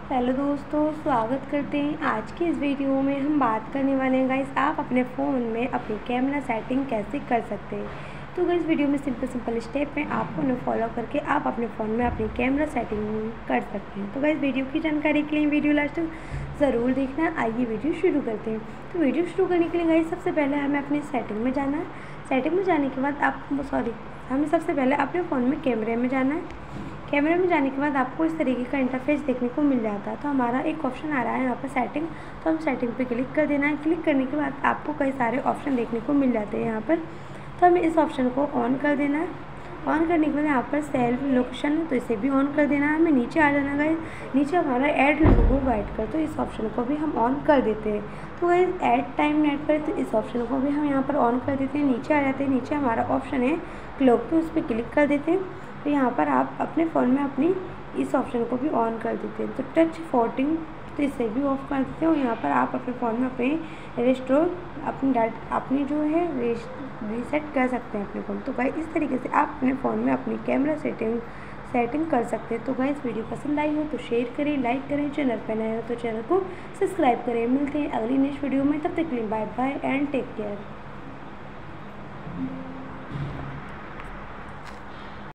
Hello दोस्तों, स्वागत करते हैं। आज की इस वीडियो में हम बात करने वाले हैं गाइस, आप अपने फ़ोन में अपनी कैमरा सेटिंग कैसे कर सकते हैं। तो गाइस वीडियो में सिंपल स्टेप हैं, आपको उन्हें फॉलो करके आप अपने फ़ोन में अपनी कैमरा सेटिंग कर सकते हैं। तो गाइस वीडियो की जानकारी के लिए वीडियो लास्ट तक ज़रूर देखना। आइए वीडियो शुरू करते हैं। तो वीडियो शुरू करने के लिए गाइस सबसे पहले हमें अपनी सेटिंग में जाना है। सेटिंग में जाने के बाद हमें सबसे पहले अपने फ़ोन में कैमरे में जाना है। कैमरे में जाने के बाद आपको इस तरीके का इंटरफेस देखने को मिल जाता है। तो हमारा एक ऑप्शन आ रहा है यहाँ पर सेटिंग, तो हम सेटिंग पे क्लिक कर देना है। क्लिक करने के बाद आपको कई सारे ऑप्शन देखने को मिल जाते हैं यहाँ पर। तो हमें इस ऑप्शन को ऑन कर देना है। ऑन करने के बाद यहाँ पर सेल्फ लोकेशन है, तो इसे भी ऑन कर देना है। हमें नीचे आ जाना गाइस, नीचे हमारा ऐड लोगो गाइड कर, तो इस ऑप्शन को भी हम ऑन कर देते हैं। तो गाइस ऐड टाइम नेट पर, तो इस ऑप्शन को भी हम यहाँ पर ऑन कर देते हैं। नीचे आ जाते हैं, नीचे हमारा ऑप्शन है क्लॉक, तो उस पर क्लिक कर देते हैं। तो यहाँ पर आप अपने फ़ोन में अपनी इस ऑप्शन को भी ऑन कर देते हैं। तो टच फोल्डिंग, तो इसे भी ऑफ कर देते हैं। और यहाँ पर आप अपने फ़ोन में अपने रिस्टोर अपनी जो है रीसेट कर सकते हैं अपने फ़ोन। तो गाइस इस तरीके से आप अपने फ़ोन में अपनी कैमरा सेटिंग कर सकते हैं। तो गाइस वीडियो पसंद आई हो तो शेयर करें, लाइक करें, चैनल पर नए हो तो चैनल को सब्सक्राइब करें। मिलते हैं अगली नेक्स्ट वीडियो में, तब तक के लिए bye bye and take care.